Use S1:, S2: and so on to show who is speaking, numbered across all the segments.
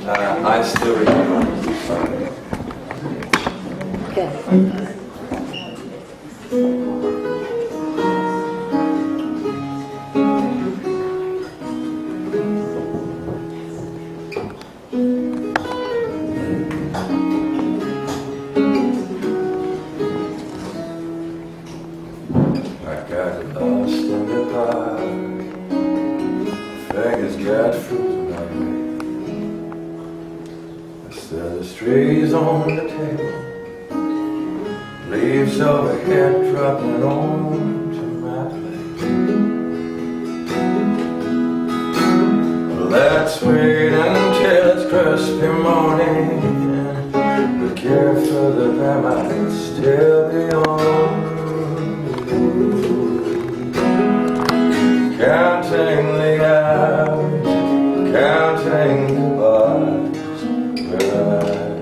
S1: I still remember.
S2: Okay.
S1: I got lost in the park, fingers got frozen like me. I said the trees on the table, leaves overhead dropping onto my plate. Well, let's wait until it's crispy morning, but care further than might still be on. Counting the hours, counting the bars where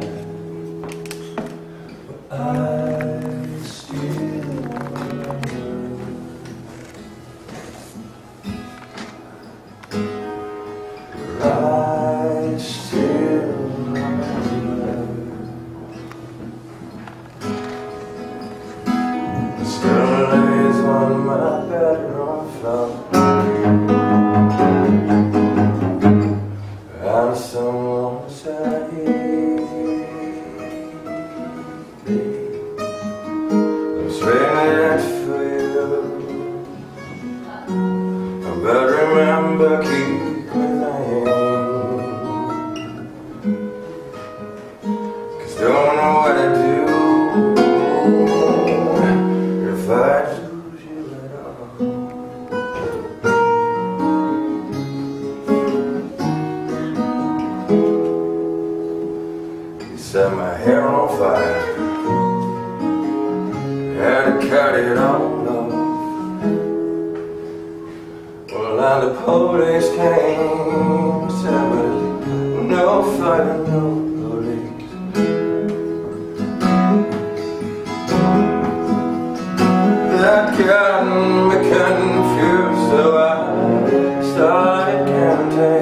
S1: I still the stone lays on my bedroom floor. And someone said I'm singing it for you, but remember, keep my name, 'cause don't know what to do if I lose you at all. Set my hair on fire, had to cut it all off. Well, and the police came, said, but no fighting, no police. That got me confused, so I started counting